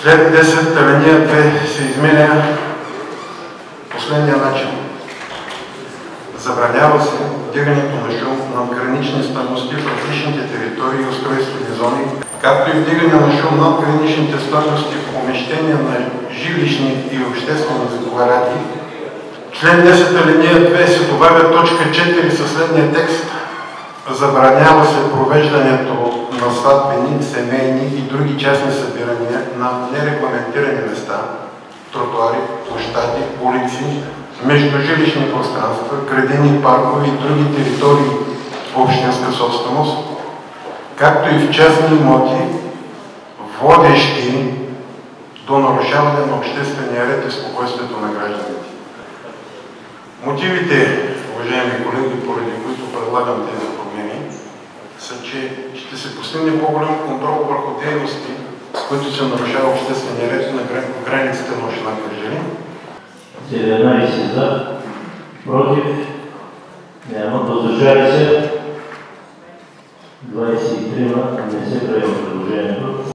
След 10 алинея 2 се изменя последния начин. Забранява се вдигането на шум над гранични стойности в различните територии и устройствени зони, както и вдигане на шум над граничните стойности в помещения на жилищни и обществени сгради. Член 10 алинея 2 се добавя точка 4 със следния текст. Забранява се провеждането на сватбени, семейни и други частни събирания на нерегламентирани места, тротуари, площади, улици, междужилищни пространства, градини, паркове и други територии общинска собственост, както и в частни имоти, водещи до нарушаване на обществения ред и спокойствието на гражданите. Мотивите, уважаеми колеги, поради които предлагам тези промени, са, че ще се постигне по-голям контрол върху дейности, с които се нарушава обществения ред на границите на община Кърджали. 17 за, против, няма, въздържали се 23, не се приема предложението.